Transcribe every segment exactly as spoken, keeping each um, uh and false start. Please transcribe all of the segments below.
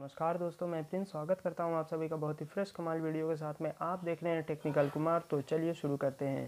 नमस्कार दोस्तों, मैं प्रिंस स्वागत करता हूं आप सभी का बहुत ही फ्रेश कमाल वीडियो के साथ में। आप देख रहे हैं टेक्निकल कुमार। तो चलिए शुरू करते हैं।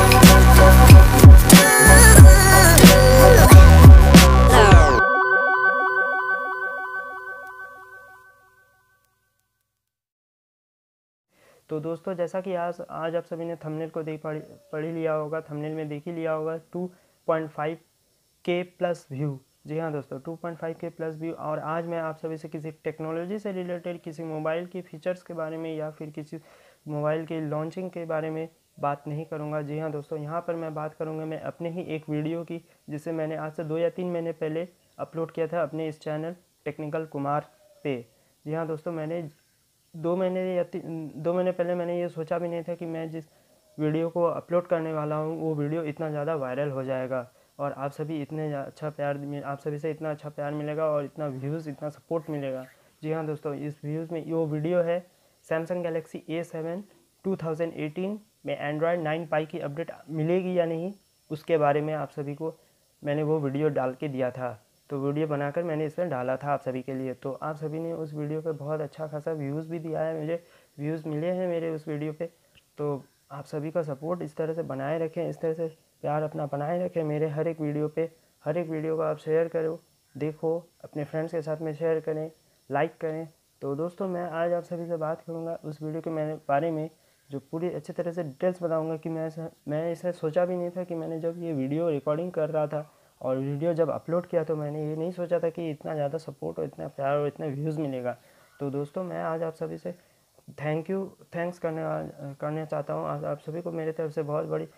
तो दोस्तों, जैसा कि आज आज आप सभी ने थंबनेल को देख पढ़ पढ़ ही लिया होगा, थंबनेल में देख ही लिया होगा two point five K plus view. जी हाँ दोस्तों, two point five K plus view. और आज मैं आप सभी से किसी टेक्नोलॉजी से रिलेटेड, किसी मोबाइल के फीचर्स के बारे में या फिर किसी मोबाइल के लॉन्चिंग के बारे में बात नहीं करूँगा। जी हाँ दोस्तों, यहाँ पर मैं बात करूँगा मैं अपने ही एक वीडियो की, जिसे मैंने आज से दो या तीन महीने पहले अपलोड किया था अपने इस चैनल टेक्निकल कुमार पे। जी हाँ दोस्तों, मैंने दो महीने या दो महीने पहले मैंने ये सोचा भी नहीं था कि मैं जिस वीडियो को अपलोड करने वाला हूँ वो वीडियो इतना ज़्यादा वायरल हो जाएगा और आप सभी इतने अच्छा प्यार आप सभी से इतना अच्छा प्यार मिलेगा और इतना व्यूज़, इतना सपोर्ट मिलेगा। जी हाँ दोस्तों, इस व्यूज़ में वो वीडियो है Samsung Galaxy A seven two thousand eighteen में एंड्रॉयड नाइन पाई की अपडेट मिलेगी या नहीं, उसके बारे में आप सभी को मैंने वो वीडियो डाल के दिया था। तो वीडियो बनाकर मैंने इसमें डाला था आप सभी के लिए। तो आप सभी ने उस वीडियो पे बहुत अच्छा खासा व्यूज़ भी दिया है, मुझे व्यूज़ मिले हैं मेरे उस वीडियो पे। तो आप सभी का सपोर्ट इस तरह से बनाए रखें, इस तरह से प्यार अपना बनाए रखें मेरे हर एक वीडियो पे। हर एक वीडियो को आप शेयर करो, देखो, अपने फ्रेंड्स के साथ में शेयर करें, लाइक करें। तो दोस्तों, मैं आज आप सभी से बात करूँगा उस वीडियो के मेरे बारे में, जो पूरी अच्छी तरह से डिटेल्स बताऊँगा कि मैं मैं इसे सोचा भी नहीं था कि मैंने जब ये वीडियो रिकॉर्डिंग कर रहा था और वीडियो जब अपलोड किया तो मैंने ये नहीं सोचा था कि इतना ज़्यादा सपोर्ट और इतना प्यार और इतना व्यूज़ मिलेगा। तो दोस्तों, मैं आज आप सभी से थैंक यू थैंक्स करने करना चाहता हूँ। आज आप सभी को मेरे तरफ से बहुत बड़ी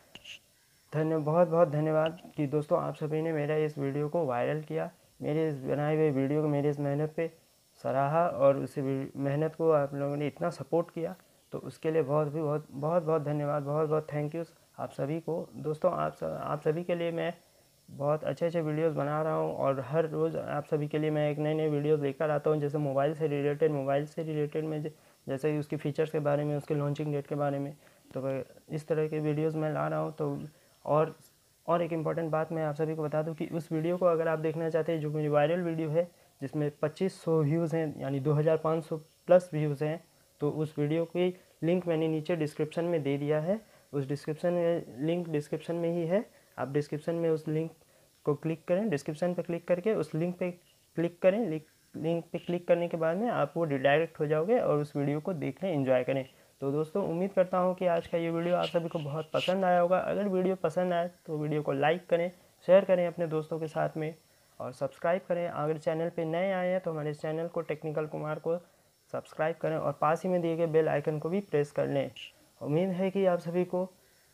धन्य बहुत बहुत धन्यवाद कि दोस्तों आप सभी ने मेरा इस वीडियो को वायरल किया, मेरे इस बनाए हुए वीडियो को, मेरी इस मेहनत पे सराहा और उस मेहनत को आप लोगों ने इतना सपोर्ट किया। तो उसके लिए बहुत भी बहुत बहुत बहुत धन्यवाद, बहुत बहुत थैंक यू आप सभी को। दोस्तों, आप आप सभी के लिए मैं बहुत अच्छे अच्छे वीडियोस बना रहा हूँ और हर रोज़ आप सभी के लिए मैं एक नए नए वीडियोस लेकर आता हूँ, जैसे मोबाइल से रिलेटेड मोबाइल से रिलेटेड में जैसे उसके फीचर्स के बारे में, उसके लॉन्चिंग डेट के बारे में। तो इस तरह के वीडियोस मैं ला रहा हूँ। तो और और एक इम्पॉर्टेंट बात मैं आप सभी को बता दूं कि उस वीडियो को अगर आप देखना चाहते हैं, जो मेरी वायरल वीडियो है जिसमें पच्चीस सौ व्यूज़ हैं, यानी दो हज़ार पाँच सौ प्लस व्यूज़ हैं, तो उस वीडियो की लिंक मैंने नीचे डिस्क्रिप्शन में दे दिया है। उस डिस्क्रिप्शन में लिंक डिस्क्रिप्शन में ही है। आप डिस्क्रिप्शन में उस लिंक को क्लिक करें, डिस्क्रिप्शन पर क्लिक करके उस लिंक पे क्लिक करें। लिंक पे क्लिक करने के बाद में आप वो रिडायरेक्ट हो जाओगे और उस वीडियो को देख लें, एंजॉय करें। तो दोस्तों, उम्मीद करता हूँ कि आज का ये वीडियो आप सभी को बहुत पसंद आया होगा। अगर वीडियो पसंद आए तो वीडियो को लाइक करें, शेयर करें अपने दोस्तों के साथ में और सब्सक्राइब करें। अगर चैनल पे नए आए हैं तो हमारे चैनल को टेक्निकल कुमार को सब्सक्राइब करें और पास ही में दिए गए बेल आइकन को भी प्रेस कर लें। उम्मीद है कि आप सभी को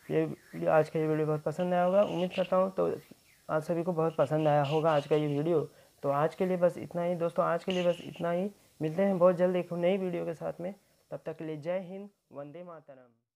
ये आज का ये वीडियो बहुत पसंद आया होगा। उम्मीद करता हूँ तो आप सभी को बहुत पसंद आया होगा आज का ये वीडियो। तो आज के लिए बस इतना ही दोस्तों, आज के लिए बस इतना ही। मिलते हैं बहुत जल्द एक नई वीडियो के साथ में। तब तक के लिए जय हिंद, वंदे मातरम।